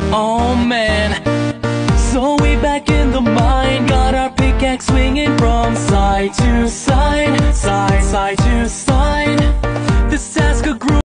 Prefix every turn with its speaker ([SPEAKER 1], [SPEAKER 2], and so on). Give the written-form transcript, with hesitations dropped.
[SPEAKER 1] Oh man, so we back in the mine, got our pickaxe swinging from side to side, side to side.